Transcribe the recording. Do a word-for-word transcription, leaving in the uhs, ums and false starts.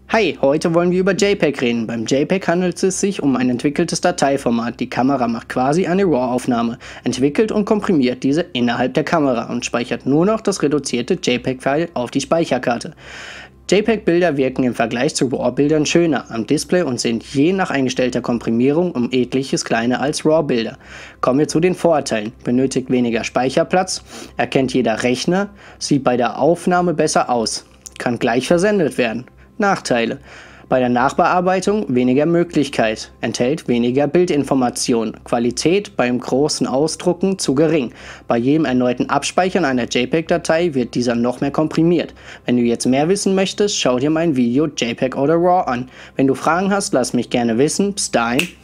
Hi, heute wollen wir über JPEG reden. Beim JPEG handelt es sich um ein entwickeltes Dateiformat. Die Kamera macht quasi eine RAW-Aufnahme, entwickelt und komprimiert diese innerhalb der Kamera und speichert nur noch das reduzierte JPEG-File auf die Speicherkarte. JPEG-Bilder wirken im Vergleich zu RAW-Bildern schöner am Display und sind je nach eingestellter Komprimierung um etliches kleiner als RAW-Bilder. Kommen wir zu den Vorteilen. Benötigt weniger Speicherplatz, erkennt jeder Rechner, sieht bei der Aufnahme besser aus, kann gleich versendet werden. Nachteile: Bei der Nachbearbeitung weniger Möglichkeit, enthält weniger Bildinformation, Qualität beim großen Ausdrucken zu gering. Bei jedem erneuten Abspeichern einer JPEG-Datei wird dieser noch mehr komprimiert. Wenn du jetzt mehr wissen möchtest, schau dir mein Video JPEG oder RAW an. Wenn du Fragen hast, lass mich gerne wissen. Bis dahin.